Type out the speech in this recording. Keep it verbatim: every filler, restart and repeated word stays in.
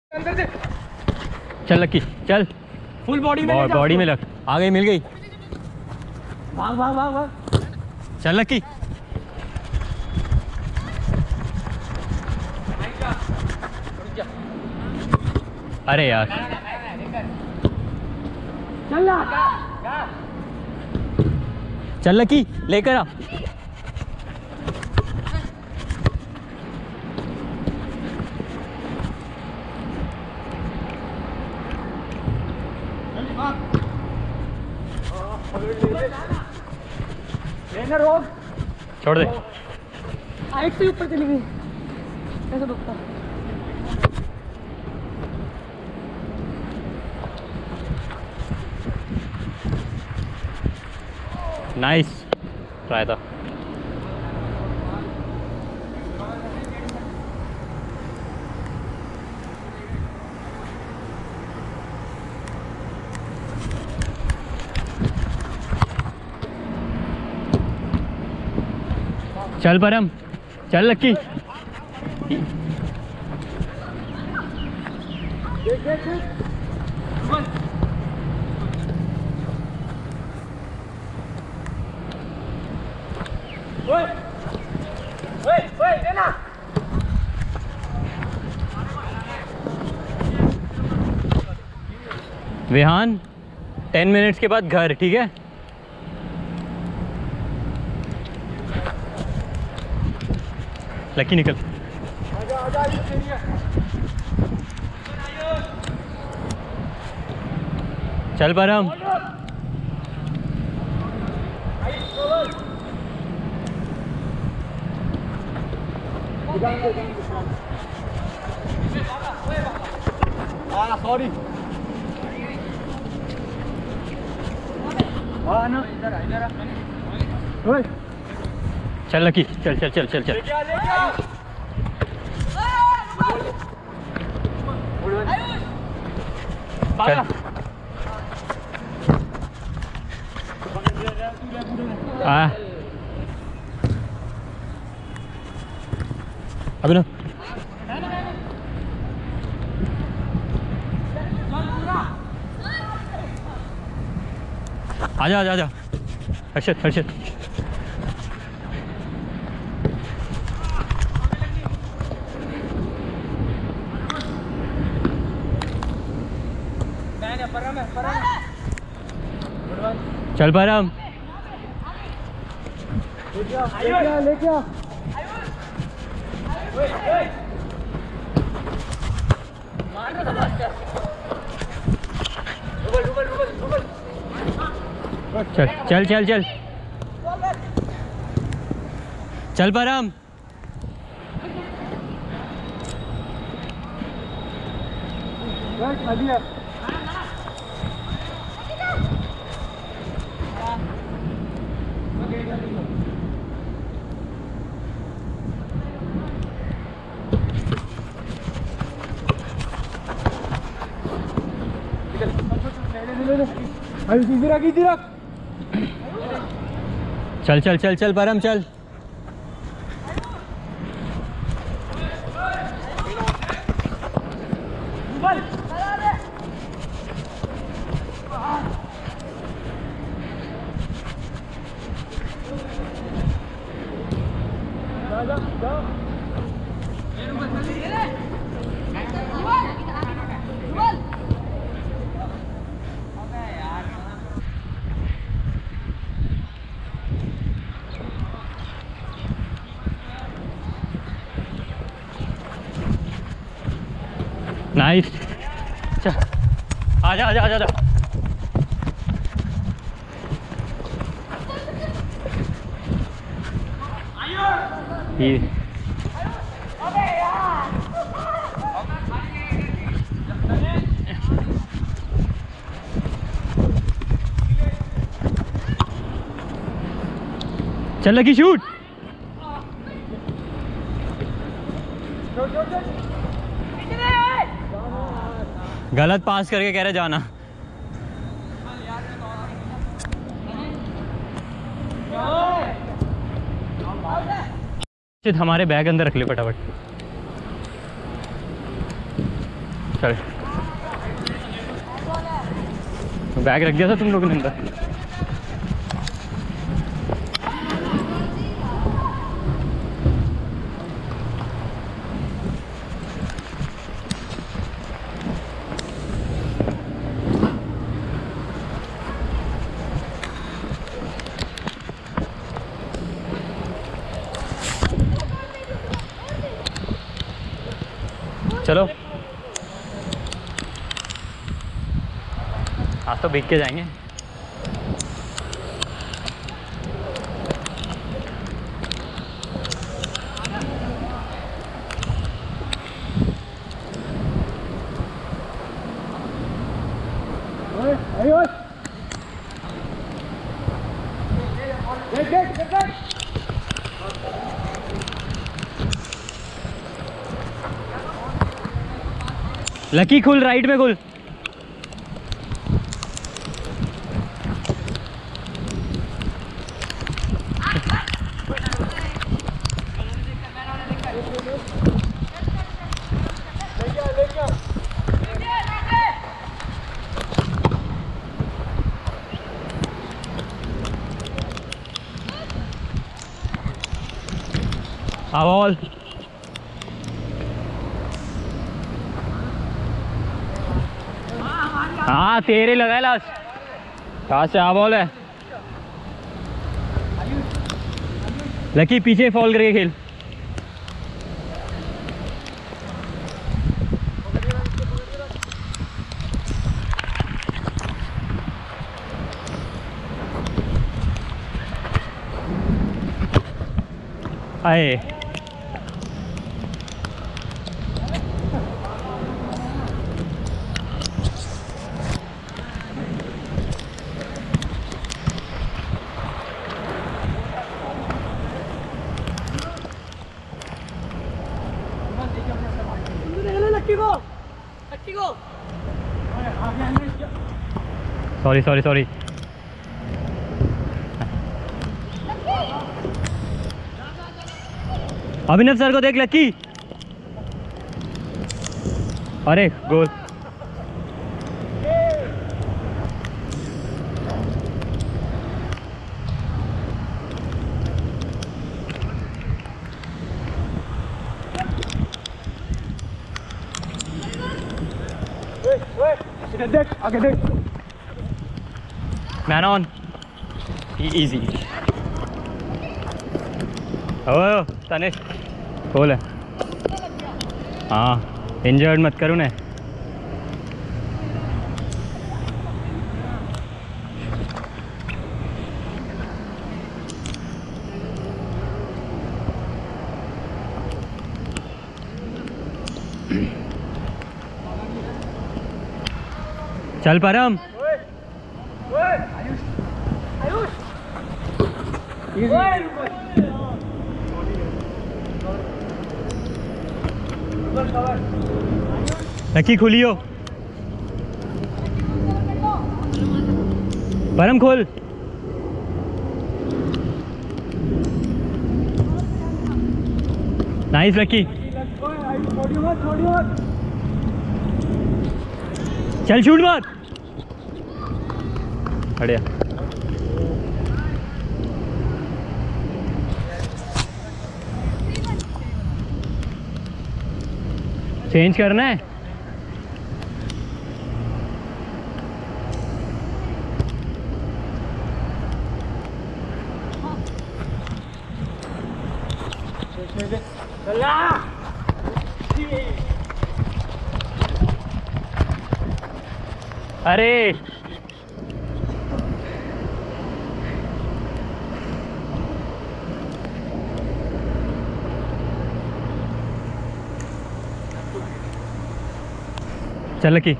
चल लक्की चल, full body में बॉडी में लग। आ गई, मिल गई। भाग भाग भाग भाग। चल लक्की। अरे यार चल ना, चल लक्की लेकर आ। रोक, छोड़ दे। हाइट से ऊपर चली गई, कैसे रुकता? नाइस ट्राई था। चल परम, चल लक्की। देख देख देख, ओए ओए ओए लेना। विहान, टेन मिनट्स के बाद घर, ठीक है? लक्की निकल। आजा आजा, ये सही है। चल परम। हाँ सॉरी। हाँ ना, इधर आ इधर आ। ओए चल लक्की, चल चल चल चल चल। लेके आ लेके आ। चल आ अभिनव, आजा आजा आजा। हर्षद हर्षद, चल परम। लेके आ लेके आ। चल चल चल चल चल परम। खाली है। चल चल चल चल परम चल। नाइस। चल आजा आजा आजा आजा। ये चल लगी शूट। गलत पास करके कह रहे जाना। हमारे बैग अंदर रख ले फटाफट। चल बैग रख दिया था तुम लोगों ने अंदर। चलो आज तो भीग के जाएंगे। लकी खुल, राइट में खुल। बॉल हाँ तेरे लगा लास्ट कहाँ से आ बॉल है। लकी पीछे फॉल करके खेल। आए sorry sorry sorry Abhinav sir को देख लकी। अरे गोल। देख आगे देख। Man on easy. ओ तनिष खोल है। हाँ इंजर्ड मत करूँ ना। चल परम। लकी खुलियो। परम खोल। Nice lucky. चल शूट मार। बढ़िया। चेंज करना है। अरे चल लकी।